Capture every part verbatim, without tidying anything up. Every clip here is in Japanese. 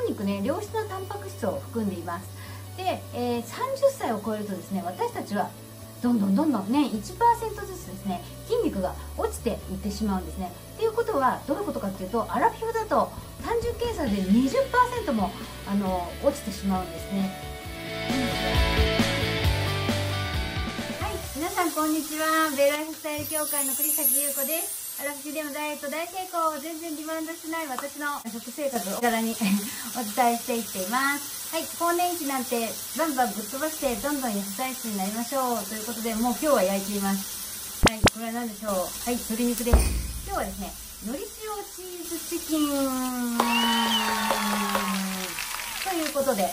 肉ね、良質なタンパク質を含んでいます。で、えー、さんじゅっさいを超えるとですね、私たちはどんどんどんどん年 いちパーセント ずつですね、筋肉が落ちていってしまうんですね。っていうことはどういうことかっていうと、アラフィフだと単純計算で にじゅっパーセント もあの落ちてしまうんですね。はい、皆さんこんにちは。ベイライフスタイル協会の栗崎優子です。アラフィフでもダイエット大成功、全然リバウンドしない私の食生活を柄にお伝えしていっています。はい、更年期なんてバンバンぶっ飛ばしてどんどん痩せ体質になりましょうということで、もう今日は焼いています。はい、これは何でしょう。はい、鶏肉です。今日はですね、のり塩チーズチキンということで、はい、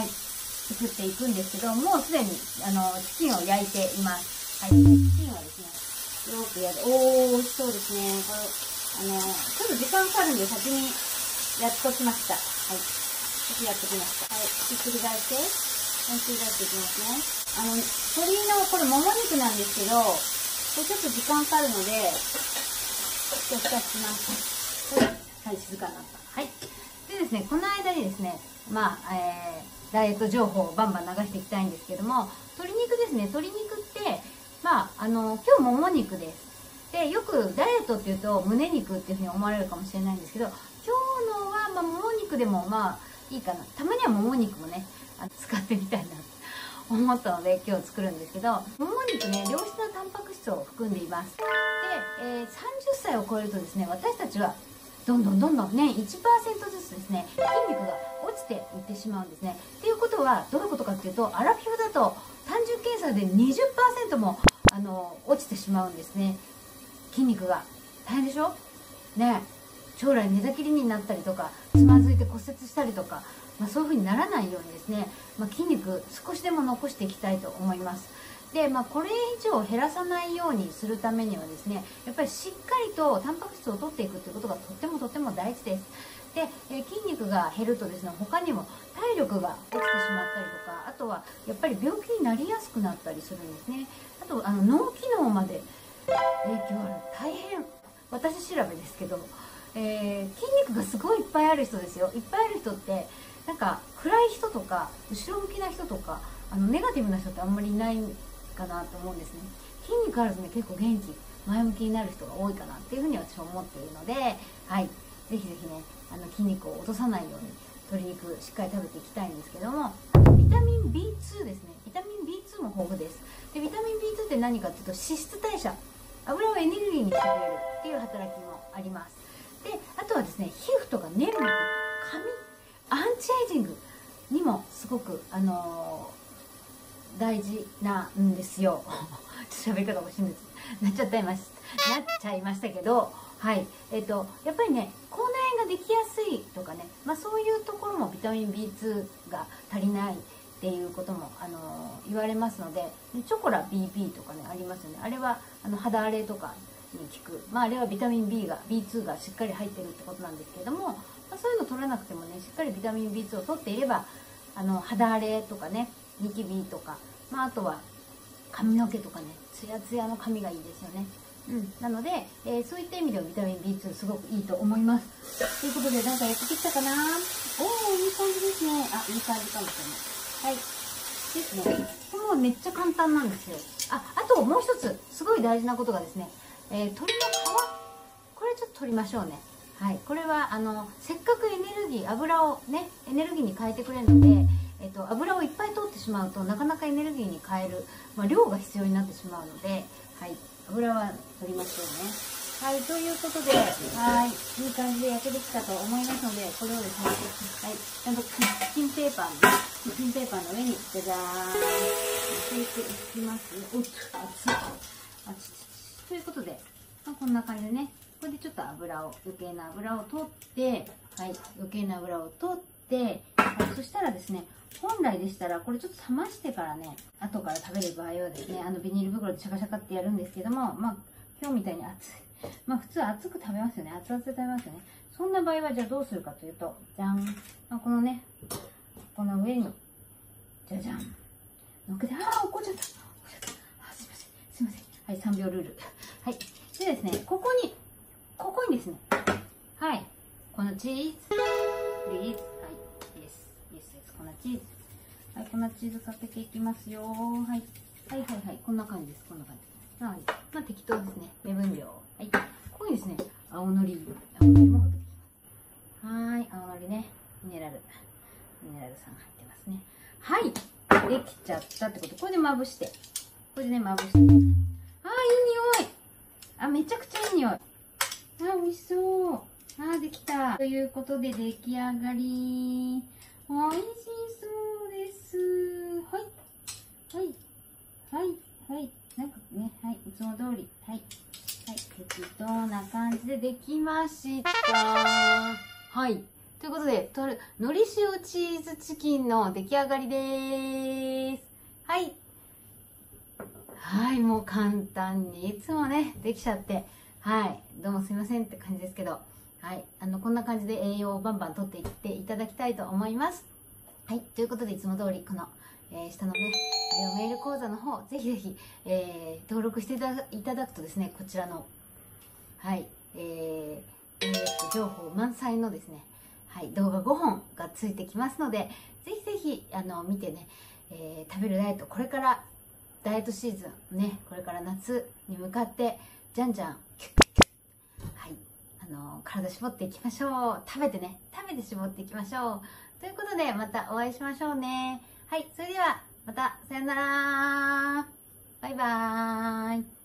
作っていくんですけど、もうすでにあのチキンを焼いています。はい、チキンはですね、よくやる。おー、美味しそうですね。これ、あの、ちょっと時間かかるんで先にやっときました。はい。先やっときました。はい。ひっくり返して、ひっくり返していきますね。あの、鶏の、これもも肉なんですけど、これちょっと時間かかるので、ちょっと蓋します。はい、静かになった。はい。でですね、この間にですね、まあ、えー、ダイエット情報をバンバン流していきたいんですけども、鶏肉ですね、鶏肉って、まあ、あの、今日もも肉です。で、よくダイエットっていうと胸肉っていうふうに思われるかもしれないんですけど、今日のは、まあ、もも肉でもまあいいかな。たまにはもも肉もね、あの使ってみたいなと思ったので今日作るんですけど、もも肉ね、良質なタンパク質を含んでいます。で、えー、さんじゅっさいを超えるとですね、私たちはどんどんどんどん年 いちパーセント ずつですね、筋肉が落ちていってしまうんですね。っていうことはどういうことかっていうと、アラフィフだと単純計算で にじゅっパーセント もあの落ちてしまうんですね。筋肉が大変でしょね。将来寝たきりになったりとか、つまずいて骨折したりとか、まあ、そういう風にならないようにですね、まあ、筋肉少しでも残していきたいと思います。で、まあ、これ以上減らさないようにするためにはですね、やっぱりしっかりとタンパク質を取っていくということがとってもとっても大事です。で、え筋肉が減るとですね、他にも体力が落ちてしまったりとか、あとはやっぱり病気になりやすくなったりするんですね。あと、あの脳機能まで影響ある。大変。私調べですけど、えー、筋肉がすごいいっぱいある人ですよ。いっぱいある人って、なんか暗い人とか、後ろ向きな人とか、あのネガティブな人ってあんまりいないかなと思うんですね。筋肉あるとね、結構元気、前向きになる人が多いかなっていうふうに私は思っているので、はい。ぜひぜひね、あの筋肉を落とさないように鶏肉しっかり食べていきたいんですけども、ビタミン ビーツー ですね。ビタミン ビーツー も豊富です。で、ビタミン ビーツー って何かっていうと、脂質代謝、油をエネルギーにしてくれるっていう働きもあります。で、あとはですね、皮膚とか粘膜、髪、アンチエイジングにもすごく、あのー、大事なんですよ。喋り方おかしいんです。なっちゃってました。なっちゃいましたけど、はい。えっと、やっぱりね、口内炎ができやすいとかね、まあそういうところもビタミン ビーツー が足りないっていうことも、あのー、言われますので、チョコラ ビーピー とかね、ありますよね。あれは、あの、肌荒れとかに効く。まああれはビタミン B が、ビーツー がしっかり入ってるってことなんですけども、まあ、そういうの取らなくてもね、しっかりビタミン ビーツー を取っていれば、あの、肌荒れとかね、ニキビとか、まああとは髪の毛とかね、ツヤツヤの髪がいいですよね。うん、なので、えー、そういった意味ではビタミン ビーツー すごくいいと思います。ということで、なんか焼けてきたかな。おー、いい感じですね。あ、いい感じかもしれない。はい。ですね。これもめっちゃ簡単なんですよ。あ、あともう一つ、すごい大事なことがですね、えー、鶏の皮。これちょっと取りましょうね。はい。これは、あの、せっかくエネルギー、油をね、エネルギーに変えてくれるので、えっと、油をいっぱい取ってしまうと、なかなかエネルギーに変える、まあ、量が必要になってしまうので、はい。油は取りましょうね。はい、ということで、はい、いい感じで焼けてきたと思いますので、これをですね、はい、ちゃんとキッチンペーパーに、キッチンペーパーの上に、じゃじゃーん、乗せていきますね。おっと、熱い。あちちち。ということで、まあ、こんな感じでね、これでちょっと油を、余計な油を取って、はい、余計な油を取って、はい、そしたらですね、本来でしたら、これちょっと冷ましてからね、後から食べる場合はですね、あのビニール袋でシャカシャカってやるんですけども、まあ、今日みたいに熱い。まあ、普通熱く食べますよね。熱々で食べますよね。そんな場合は、じゃあどうするかというと、じゃん。まあ、このね、この上に、じゃじゃん。のっけて、あー、落っこっちゃった。落っこっちゃった。あ、すいません。すいません。はい、さんびょうルール。はい。でですね、ここに、ここにですね、はい、このチーズ、プリーズ、はい。 チーズ。はい、粉チーズかけていきますよ。はい。はいはいはい。こんな感じです。こんな感じ。はい。まあ適当ですね。目分量。はい。ここにですね、青のり。青のりもかけていきます。はーい。青のりね。ミネラル。ミネラル酸入ってますね。はい。できちゃったってこと。これでまぶして。これでね、まぶして。あー、いい匂い。あ、めちゃくちゃいい匂い。あ、美味しそう。あー、できた。ということで出来上がり。美味しそうです。はい。はい。はい。はい。なんかね、はい。いつも通り。はい。はい。適当な感じでできました。はい。ということで、とる、のり塩チーズチキンの出来上がりでーす。はい。はい。もう簡単にいつもね、できちゃって。はい。どうもすいませんって感じですけど。はい。あの、こんな感じで栄養をバンバンとっていっていただきたいと思います。はい。ということで、いつも通り、この、えー、下のね、メール講座の方、ぜひぜひ、えー、登録していただいただくとですね、こちらの、はい、えー、えー、情報満載のですね、はい、動画ごほんがついてきますので、ぜひぜひ、あの、見てね、えー、食べるダイエット、これからダイエットシーズン、ね、これから夏に向かって、じゃんじゃん、キュッキュッキュッ、はい、あの、体絞っていきましょう。食べてね、食べて絞っていきましょう。ということで、またお会いしましょうね。はい、それでは、また、さよなら。バイバーイ。